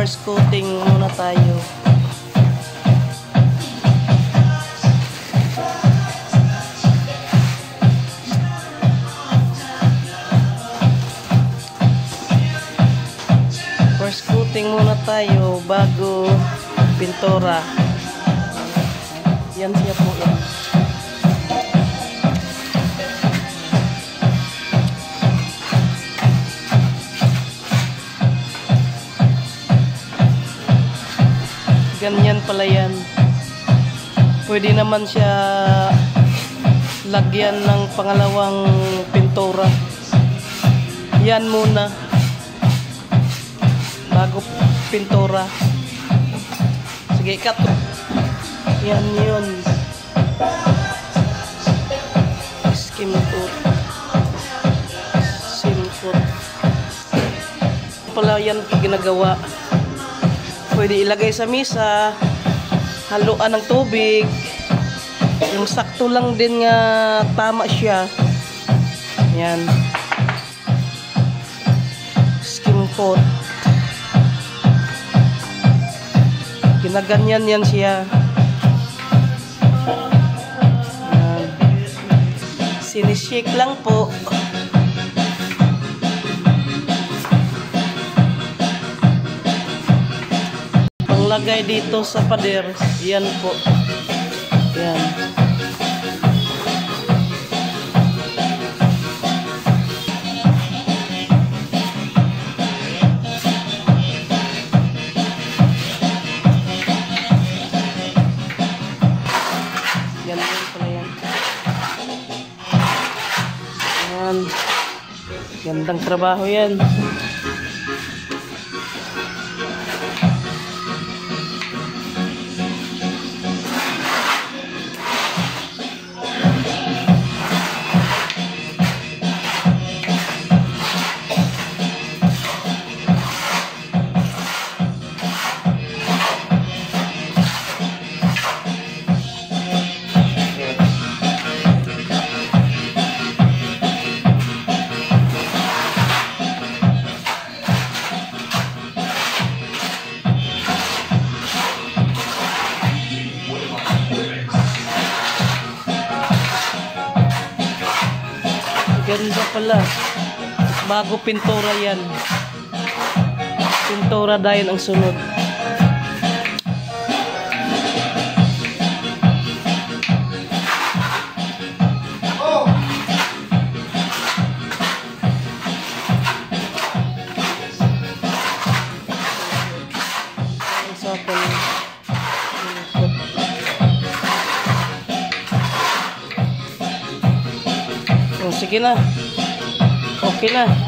First coating muna tayo. First coating muna tayo bago pintura. Yan siya po yan. Ganyan pala yan. Pwede naman siya lagyan ng pangalawang pintura. Yan muna bago pintura. Sige, cut. Yan yun. Skim coat. Skim coat. Pala yan pag ginagawa. Pwede ilagay sa mesa, haluan ng tubig, yung sakto lang din nga tama siya. Yan. Skim coat. Ginaganyan yan siya. Yan. Sinishake lang po. Lagay dito sa pader. Yan po. Yan. Yan pala yan. Yan. Gandang trabaho yan. Ganda pala. Bago pintura yan. Pintura dahil ang sunod. Sige na. Okay na.